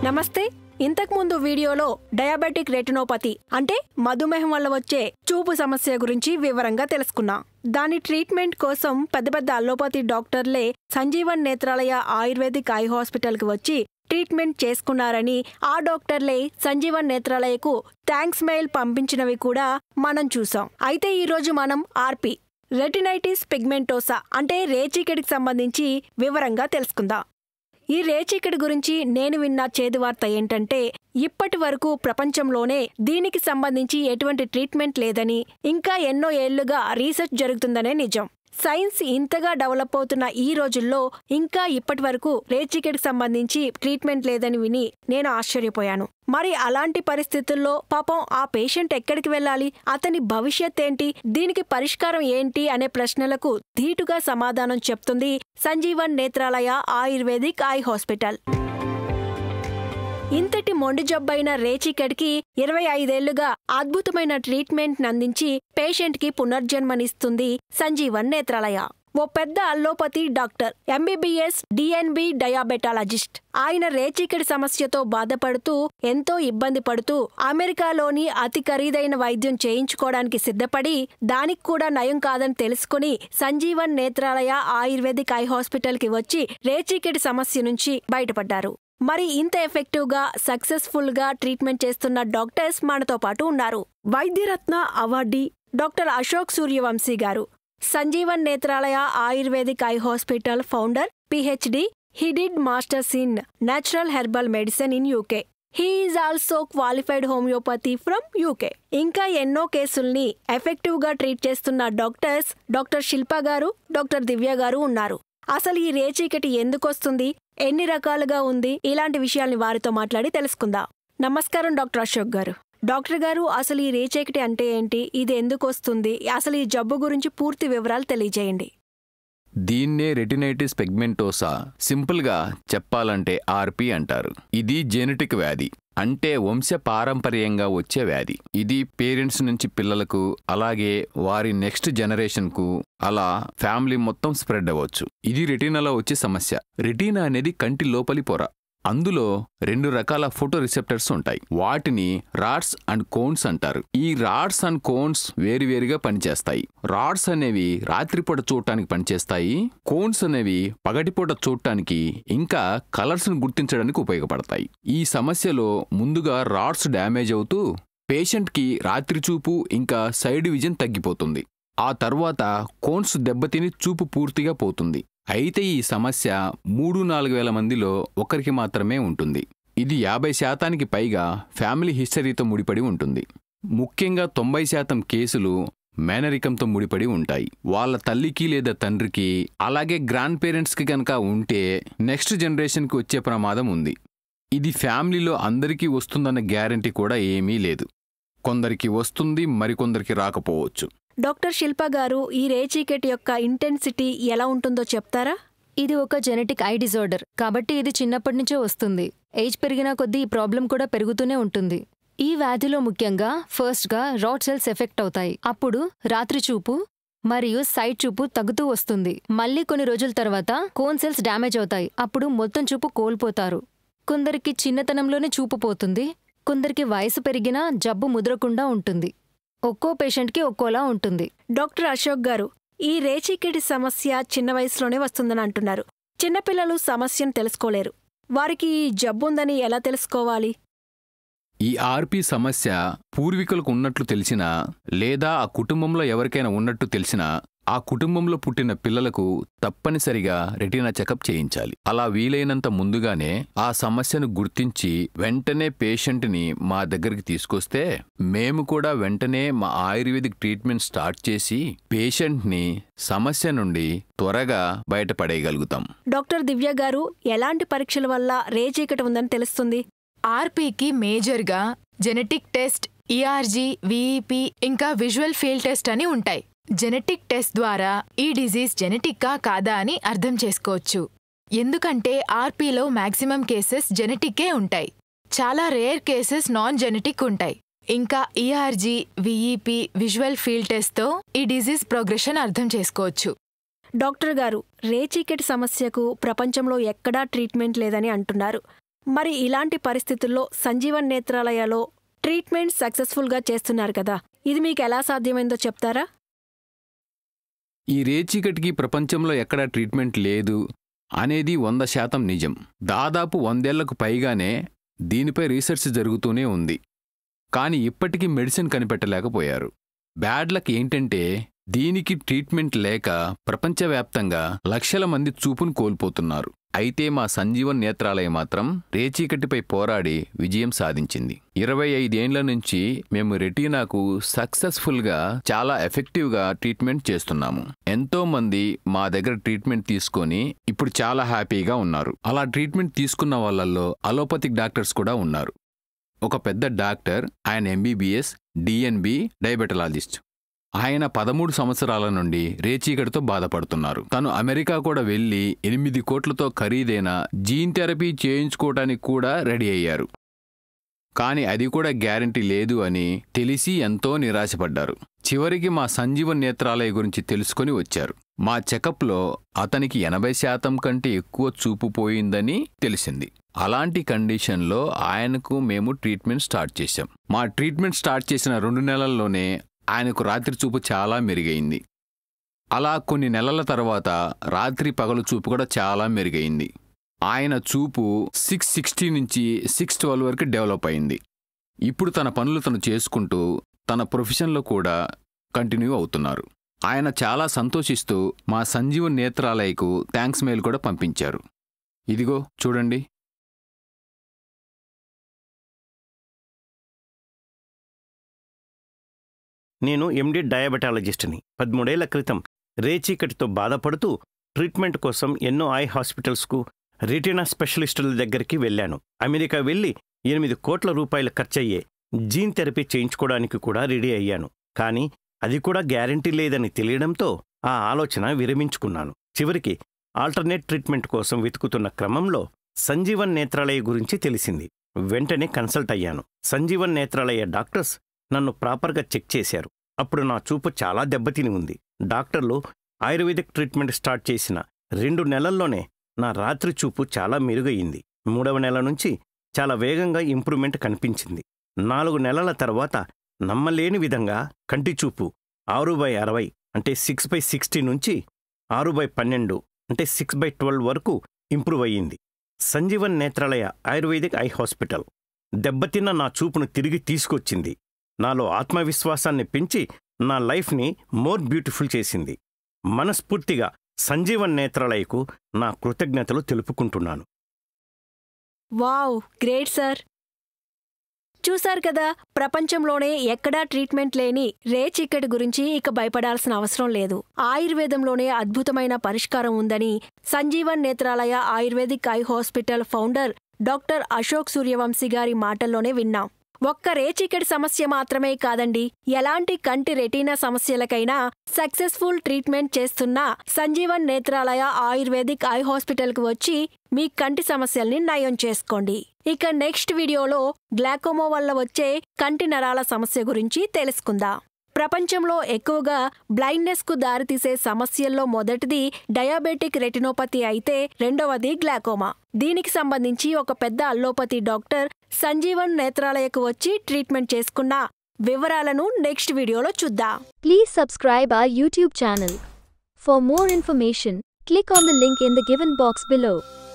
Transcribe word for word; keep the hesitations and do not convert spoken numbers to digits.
నమస్తే. ఇంతకు ముందు వీడియోలో డయాబెటిక్ రెటినోపతి అంటే మధుమేహం వల్ల వచ్చే చూపు సమస్య గురించి వివరంగా తెలుసుకున్నాం. దాని ట్రీట్మెంట్ కోసం పెద్ద పెద్ద అల్లోపతి డాక్టర్లే సంజీవన్ నేత్రాలయ ఆయుర్వేదిక్ ఐ హాస్పిటల్కి వచ్చి ట్రీట్మెంట్ చేసుకున్నారని, ఆ డాక్టర్లే సంజీవన్ నేత్రాలయకు థ్యాంక్స్ మెయిల్ పంపించినవి కూడా మనం చూసాం. అయితే ఈరోజు మనం ఆర్పి రెటినైటిస్ పిగ్మెంటోసా అంటే రేచీకటికి సంబంధించి వివరంగా తెలుసుకుందాం. ఈ రేచీకటి గురించి నేను విన్న చేదు వార్త ఏంటంటే, ఇప్పటి వరకు ప్రపంచంలోనే దీనికి సంబంధించి ఎటువంటి ట్రీట్మెంట్ లేదని, ఇంకా ఎన్నో ఏళ్లుగా రీసెర్చ్ జరుగుతుందనే నిజం. సైన్స్ ఇంతగా డెవలప్ అవుతున్న ఈ రోజుల్లో ఇంకా ఇప్పటి వరకు రేచీకటికి సంబంధించి ట్రీట్మెంట్ లేదని విని నేను ఆశ్చర్యపోయాను. మరి అలాంటి పరిస్థితుల్లో పాపం ఆ పేషెంట్ ఎక్కడికి వెళ్ళాలి, అతని భవిష్యత్ ఏంటి, దీనికి పరిష్కారం ఏంటి అనే ప్రశ్నలకు ధీటుగా సమాధానం చెప్తుంది Sanjeevan Netralaya ayurvedic eye hospital. ఇంతటి మొండి జబ్బైన రేచీకటికి ఇరవై ఐదేళ్లుగా అద్భుతమైన ట్రీట్మెంట్ నందించి పేషెంట్ కి పునర్జన్మనిస్తుంది సంజీవన్ నేత్రాలయ. ఓ పెద్ద allopathy doctor, MBBS DNB diabetologist. ఆయన రేచీకటి సమస్యతో బాధపడుతూ ఎంతో ఇబ్బంది పడుతూ అమెరికాలోని అతి ఖరీదైన వైద్యం చేయించుకోవడానికి సిద్ధపడి, దానికి కూడా నయం కాదని తెలుసుకుని Sanjeevan Netralaya ayurvedic eye hospital కి వచ్చి రేచీకటి సమస్య నుంచి బయటపడ్డారు. మరి ఇంత ఎఫెక్టివ్ గా సక్సెస్ఫుల్ గా ట్రీట్మెంట్ చేస్తున్న డాక్టర్స్ మనతో పాటు ఉన్నారు. Vaidyaratna awardee doctor Ashok Suryavanshi garu, Sanjeevan Netralaya ayurvedic eye hospital founder, PhD. He did masters in natural herbal medicine in UK. He is also qualified homeopathy from UK. ఇంకా ఎన్నో కేసుల్ని ఎఫెక్టివ్ గా ట్రీట్ చేస్తున్న డాక్టర్స్ డాక్టర్ శిల్ప గారు, డాక్టర్ దివ్య గారు ఉన్నారు. అసలు ఈ రేచీకటి ఎందుకొస్తుంది, ఎన్ని రకాలుగా ఉంది, ఇలాంటి విషయాల్ని వారితో మాట్లాడి తెలుసుకుందాం. నమస్కారం డాక్టర్ అశోక్ గారు. డాక్టర్ గారు, అసలు ఈ రేచీకటి అంటే ఏంటి, ఇది ఎందుకు వస్తుంది, అసలు ఈ జబ్బు గురించి పూర్తి వివరాలు తెలియజేయండి. దీన్నే రెటినైటిస్ పిగ్మెంటోసా, సింపుల్ గా చెప్పాలంటే ఆర్పి అంటారు. ఇది జెనెటిక్ వ్యాధి, అంటే వంశ పారంపర్యంగా వచ్చే వ్యాధి. ఇది పేరెంట్స్ నుంచి పిల్లలకు, అలాగే వారి నెక్స్ట్ జనరేషన్ కు, అలా ఫ్యామిలీ మొత్తం స్ప్రెడ్ అవ్వచ్చు. ఇది రెటీనాలో వచ్చే సమస్య. రెటీనా అనేది కంటి లోపలి పొర. అందులో రెండు రకాల ఫోటో రిసెప్టర్స్ ఉంటాయి. వాటిని రాడ్స్ అండ్ కోన్స్ అంటారు. ఈ రాడ్స్ అండ్ కోన్స్ వేరువేరుగా పనిచేస్తాయి. రాడ్స్ అనేవి రాత్రిపూట చూడటానికి పనిచేస్తాయి. కోన్స్ అనేవి పగటిపూట చూడటానికి, ఇంకా కలర్స్ ను గుర్తించడానికి ఉపయోగపడతాయి. ఈ సమస్యలో ముందుగా రాడ్స్ డ్యామేజ్ అవుతూ పేషెంట్ కి రాత్రి చూపు ఇంకా సైడ్ విజన్ తగ్గిపోతుంది. ఆ తర్వాత కోన్స్ దెబ్బతిని చూపు పూర్తిగా పోతుంది. అయితే ఈ సమస్య మూడు నాలుగు వేల మందిలో ఒకరికి మాత్రమే ఉంటుంది. ఇది యాభై శాతానికి పైగా ఫ్యామిలీ హిస్టరీతో ముడిపడి ఉంటుంది. ముఖ్యంగా తొంభై శాతం కేసులు మేనరికంతో ముడిపడి ఉంటాయి. వాళ్ళ తల్లికి లేదా తండ్రికి, అలాగే గ్రాండ్ పేరెంట్స్కి కనుక ఉంటే నెక్స్ట్ జనరేషన్కి వచ్చే ప్రమాదం ఉంది. ఇది ఫ్యామిలీలో అందరికీ వస్తుందన్న గ్యారంటీ కూడా ఏమీ లేదు. కొందరికి వస్తుంది, మరికొందరికి రాకపోవచ్చు. డాక్టర్ శిల్ప గారు, ఈ రేచీకటి యొక్క ఇంటెన్సిటీ ఎలా ఉంటుందో చెప్తారా? ఇది ఒక జెనెటిక్ ఐ డిజార్డర్ కాబట్టి ఇది చిన్నప్పటి నుంచే వస్తుంది. ఏజ్ పెరిగినా కొద్దీ ఈ ప్రాబ్లం కూడా పెరుగుతూనే ఉంటుంది. ఈ వ్యాధిలో ముఖ్యంగా ఫస్ట్గా రాడ్ సెల్స్ ఎఫెక్ట్ అవుతాయి. అప్పుడు రాత్రి చూపు మరియు సైడ్ చూపు తగ్గుతూ వస్తుంది. మళ్ళీ కొన్ని రోజుల తర్వాత కోన్ సెల్స్ డ్యామేజ్ అవుతాయి. అప్పుడు మొత్తం చూపు కోల్పోతారు. కొందరికి చిన్నతనంలోనే చూపు పోతుంది. కొందరికి వయసు పెరిగినా జబ్బు ముదరకుండా ఉంటుంది. ఒక్కో పేషెంట్కి ఒక్కోలా ఉంటుంది. డాక్టర్ అశోక్ గారు, ఈ రేచీకటి సమస్య చిన్న వయసులోనే వస్తుందని అంటున్నారు. చిన్నపిల్లలు సమస్యను తెలుసుకోలేరు. వారికి ఈ జబ్బుందని ఎలా తెలుసుకోవాలి? ఈ ఆర్పి సమస్య పూర్వీకులకు ఉన్నట్లు తెలిసినా, లేదా ఆ కుటుంబంలో ఎవరికైనా ఉన్నట్టు తెలిసినా, ఆ కుటుంబంలో పుట్టిన పిల్లలకు తప్పనిసరిగా రెటీనా చెకప్ చేయించాలి. అలా వీలైనంత ముందుగానే ఆ సమస్యను గుర్తించి వెంటనే పేషెంట్ని మా దగ్గరికి తీసుకొస్తే మేము కూడా వెంటనే మా ఆయుర్వేదిక్ ట్రీట్మెంట్ స్టార్ట్ చేసి పేషెంట్ని సమస్య నుండి త్వరగా బయటపడేయగలుగుతాం. డాక్టర్ దివ్య గారు, ఎలాంటి పరీక్షల వల్ల రేచీకటి ఉందని తెలుస్తుంది? ఆర్పీకి మేజర్గా జెనెటిక్ టెస్ట్, ఈఆర్జీ, విఈపి ఇంకా విజువల్ ఫీల్డ్ టెస్ట్ అని ఉంటాయి. జెనెటిక్ టెస్ట్ ద్వారా ఈ డిజీజ్ జెనెటిక్కా కాదా అని అర్థం చేసుకోవచ్చు. ఎందుకంటే ఆర్పీలో మ్యాక్సిమం కేసెస్ జెనెటిక్కే ఉంటాయి. చాలా రేర్ కేసెస్ నాన్ జెనెటిక్ ఉంటాయి. ఇంకా ఈఆర్జీ, విఈపి, విజువల్ ఫీల్డ్ టెస్ట్తో ఈ డిజీజ్ ప్రోగ్రెషన్ అర్థం చేసుకోవచ్చు. డాక్టర్ గారు, రేచీకటి సమస్యకు ప్రపంచంలో ఎక్కడా ట్రీట్మెంట్ లేదని అంటున్నారు. మరి ఇలాంటి పరిస్థితుల్లో సంజీవన్ నేత్రాలయలో ట్రీట్మెంట్ సక్సెస్ఫుల్గా చేస్తున్నారు కదా, ఇది మీకు ఎలా సాధ్యమైందో చెప్తారా? ఈ రేచీకటికి ప్రపంచంలో ఎక్కడా ట్రీట్మెంట్ లేదు అనేది వంద శాతం నిజం. దాదాపు వందేళ్లకు పైగానే దీనిపై రీసెర్చ్ జరుగుతూనే ఉంది. కానీ ఇప్పటికీ మెడిసిన్ కనిపెట్టలేకపోయారు. బ్యాడ్ లక్ ఏంటంటే దీనికి ట్రీట్మెంట్ లేక ప్రపంచవ్యాప్తంగా లక్షల మంది చూపును కోల్పోతున్నారు. అయితే మా సంజీవన్ నేత్రాలయ మాత్రం రేచీకటిపై పోరాడి విజయం సాధించింది. ఇరవై ఐదేండ్ల నుంచి మేము రెటీనాకు సక్సెస్ఫుల్గా చాలా ఎఫెక్టివ్గా ట్రీట్మెంట్ చేస్తున్నాము. ఎంతో మంది మా దగ్గర ట్రీట్మెంట్ తీసుకొని ఇప్పుడు చాలా హ్యాపీగా ఉన్నారు. అలా ట్రీట్మెంట్ తీసుకున్న వాళ్ళల్లో అలోపతిక్ డాక్టర్స్ కూడా ఉన్నారు. ఒక పెద్ద డాక్టర్, ఆయన ఎంబీబీఎస్, డిఎన్బి డయాబెటలాజిస్ట్. ఆయన పదమూడు సంవత్సరాల నుండి రేచీకటితో బాధపడుతున్నారు. తను అమెరికా కూడా వెళ్లి ఎనిమిది కోట్లతో ఖరీదైన జీన్ థెరపీ చేయించుకోవటానికి కూడా రెడీ అయ్యారు. కానీ అది కూడా గ్యారంటీ లేదు అని తెలిసి ఎంతో నిరాశపడ్డారు. చివరికి మా సంజీవన్ నేత్రాలయ గురించి తెలుసుకుని వచ్చారు. మా చెకప్లో అతనికి ఎనభై శాతం కంటే ఎక్కువ చూపు పోయిందని తెలిసింది. అలాంటి కండిషన్లో ఆయనకు మేము ట్రీట్మెంట్ స్టార్ట్ చేశాం. మా ట్రీట్మెంట్ స్టార్ట్ చేసిన రెండు నెలల్లోనే ఆయనకు రాత్రి చూపు చాలా మెరుగైంది. అలా కొన్ని నెలల తర్వాత రాత్రి పగలు చూపు కూడా చాలా మెరుగైంది. ఆయన చూపు సిక్స్ సిక్స్టీ నుంచి సిక్స్ ట్వెల్వ్ వరకు డెవలప్ అయింది. ఇప్పుడు తన పనులు తను చేసుకుంటూ తన ప్రొఫెషన్లో కూడా కంటిన్యూ అవుతున్నారు. ఆయన చాలా సంతోషిస్తూ మా సంజీవన్ నేత్రాలయకు థ్యాంక్స్ మెయిల్ కూడా పంపించారు. ఇదిగో చూడండి. నేను ఎండి డయాబెటాలజిస్ట్ని. పదమూడేళ్ల క్రితం రేచీకటితో బాధపడుతూ ట్రీట్మెంట్ కోసం ఎన్నో ఐ హాస్పిటల్స్కు, రెటీనా స్పెషలిస్టుల దగ్గరికి వెళ్ళాను. అమెరికా వెళ్ళి ఎనిమిది కోట్ల రూపాయలు ఖర్చయ్యే జీన్ థెరపీ చేయించుకోవడానికి కూడా రెడీ అయ్యాను. కానీ అది కూడా గ్యారంటీ లేదని తెలియడంతో ఆ ఆలోచన విరమించుకున్నాను. చివరికి ఆల్టర్నేట్ ట్రీట్మెంట్ కోసం వెతుకుతున్న క్రమంలో సంజీవన్ నేత్రాలయ గురించి తెలిసింది. వెంటనే కన్సల్ట్ అయ్యాను. సంజీవన్ నేత్రాలయ డాక్టర్స్ నన్ను ప్రాపర్గా చెక్ చేశారు. అప్పుడు నా చూపు చాలా దెబ్బతిని ఉంది. డాక్టర్లు ఆయుర్వేదిక్ ట్రీట్మెంట్ స్టార్ట్ చేసిన రెండు నెలల్లోనే నా రాత్రి చూపు చాలా మెరుగయ్యింది. మూడవ నెల నుంచి చాలా వేగంగా ఇంప్రూవ్మెంట్ కనిపించింది. నాలుగు నెలల తర్వాత నమ్మలేని విధంగా కంటి చూపు ఆరు బై అరవై అంటే సిక్స్ బై సిక్స్టీ నుంచి ఆరు బై పన్నెండు అంటే సిక్స్ బై ట్వెల్వ్ వరకు ఇంప్రూవ్ అయ్యింది. Sanjeevan Netralaya ayurvedic eye hospital దెబ్బతిన్న నా చూపును తిరిగి తీసుకొచ్చింది. నాలో ఆత్మవిశ్వాసాన్ని పెంచి నా లైఫ్ని మోర్ బ్యూటిఫుల్ చేసింది. మనస్ఫూర్తిగా సంజీవన్ నేత్రాలయకు నా కృతజ్ఞతలు తెలుపుకుంటున్నాను. Wow, great sir. చూశారు కదా, ప్రపంచంలోనే ఎక్కడా ట్రీట్మెంట్ లేని రేచీకటి గురించి ఇక భయపడాల్సిన అవసరం లేదు. ఆయుర్వేదంలోనే అద్భుతమైన పరిష్కారం ఉందని Sanjeevan Netralaya ayurvedic eye hospital founder doctor Ashok Suryavanshi గారి మాటల్లోనే విన్నాం. ఒక్క రేచీకటి సమస్య మాత్రమే కాదండి, ఎలాంటి కంటి రెటీనా సమస్యలకైనా సక్సెస్ఫుల్ ట్రీట్మెంట్ చేస్తున్న సంజీవన్ నేత్రాలయ ఆయుర్వేదిక్ ఐ హాస్పిటల్కి వచ్చి మీ కంటి సమస్యల్ని నయం చేసుకోండి. ఇక నెక్స్ట్ వీడియోలో గ్లాకోమా వల్ల వచ్చే కంటి నరాల సమస్య గురించి తెలుసుకుందాం. ప్రపంచంలో ఎక్కువగా బ్లైండ్నెస్ కు దారితీసే సమస్యల్లో మొదటిది డయాబెటిక్ రెటినోపతి అయితే రెండవది గ్లాకోమా. దీనికి సంబంధించి ఒక పెద్ద అల్లోపతి డాక్టర్ సంజీవన్ నేత్రాలయకు వచ్చి ట్రీట్మెంట్ చేసుకున్న వివరాలను నెక్స్ట్ వీడియోలో చూద్దాం. Please subscribe our YouTube channel. For more information, click on the link in the given box below.